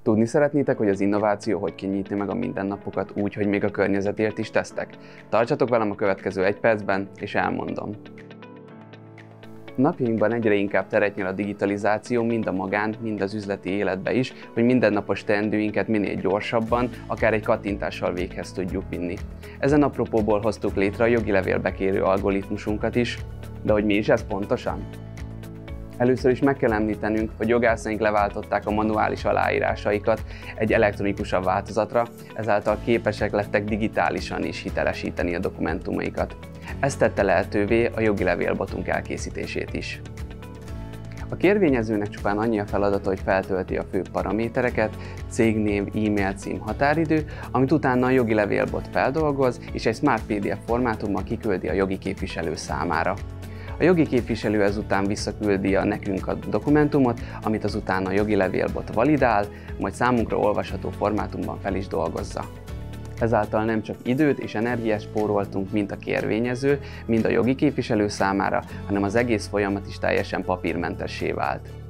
Tudni szeretnétek, hogy az innováció hogy könnyíti meg a mindennapokat úgy, hogy még a környezetért is tesztek? Tartsatok velem a következő 1 percben, és elmondom. Napjainkban egyre inkább teret nyer a digitalizáció mind a magán, mind az üzleti életbe is, hogy mindennapos teendőinket minél gyorsabban, akár egy kattintással véghez tudjuk vinni. Ezen apropóból hoztuk létre a jogi levélbekérő algoritmusunkat is, de hogy mi is ez pontosan? Először is meg kell említenünk, hogy jogászaink leváltották a manuális aláírásaikat egy elektronikusabb változatra, ezáltal képesek lettek digitálisan is hitelesíteni a dokumentumaikat. Ez tette lehetővé a jogi levélbotunk elkészítését is. A kérvényezőnek csupán annyi a feladata, hogy feltölti a fő paramétereket, cégnév, e-mail cím, határidő, amit utána a jogi levélbot feldolgoz, és egy Smart PDF formátumban kiküldi a jogi képviselő számára. A jogi képviselő ezután visszaküldi nekünk a dokumentumot, amit azután a jogi levélbot validál, majd számunkra olvasható formátumban fel is dolgozza. Ezáltal nem csak időt és energiát spóroltunk mind a kérvényező, mind a jogi képviselő számára, hanem az egész folyamat is teljesen papírmentessé vált.